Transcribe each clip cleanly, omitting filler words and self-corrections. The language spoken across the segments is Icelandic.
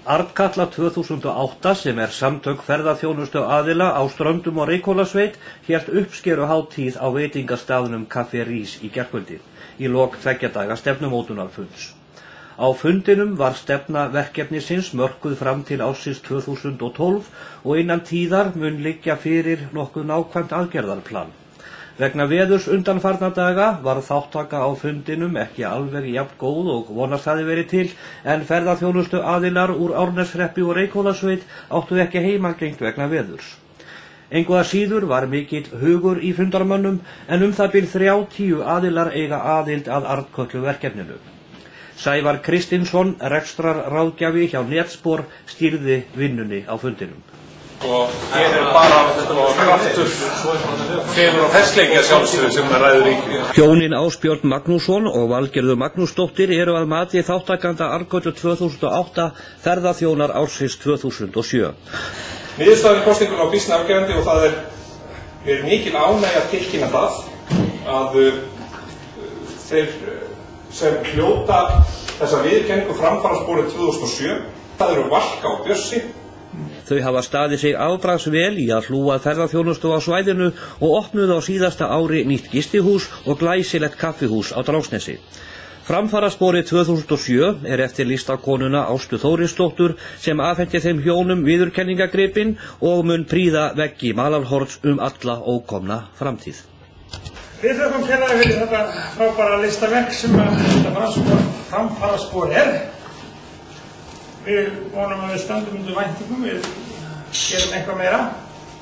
Arnkatla 2008 sem samtök ferðaþjónustu aðila á Ströndum og Reykhólasveit hélt uppskeruhátíð á veitingastaðnum Café Rís í gærkvöldi í lok 2 daga stefnumótunarfunds. Á fundinum var stefna verkefnisins mörkuð fram til ársins 2012 og innan tíðar mun liggja fyrir nokkuð nákvæmt aðgerðarplan. Vegna veðurs undanfarna daga var þáttaka á fundinum ekki alveg jafn góð og vonast hafði verið til, en ferðaþjónustu aðilar úr Árneshreppi og Reykhólasveit áttu ekki heimagengt vegna veðurs. Engu að síður var mikill hugur í fundarmönnum, en það bil 30 aðilar eiga aðild að Arnkötlu verkefninu. Sævar Kristinsson, rekstrarráðgjafi hjá Netspor, stýrði vinnunni á fundinum. Og hér bara kraftur fegur og fersleikja sjálfsögðu sem ræður ríkjum. Hjónin Ásbjörn Magnússon og Valgerður Magnúsdóttir eru að mati þáttakanda Arnkötlu 2008 ferðaþjónar ársins 2007. Niðurstaðan í kosningunni á býsna afgerandi og það er mikil ánægja að tilkynna það að þeir sem hljóta þessa viðurkenningu framfarasporið 2007, það eru Valka og Bjössi. Þau hafa staðið sig afbragðsvel í að hlúa ferðaþjónustu á svæðinu og opnuðu á síðasta ári nýtt gistihús og glæsilegt kaffihús á Drangsnesi. Framfarasporið 2007 er eftir listakonuna Ástu Þórisdóttur sem afhenti þeim hjónum viðurkenningagripinn og mun prýða veggi Malarhorns alla ókomna framtíð. Við þökkum kærlega fyrir þetta frábæra listaverk sem þetta framfaraspor er. Við vonum að við stöndum undir væntingum, við gerum eitthvað meira.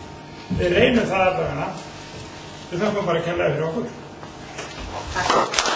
Við reynum það allavega. Við þökkum bara kærlega fyrir okkur. Takk.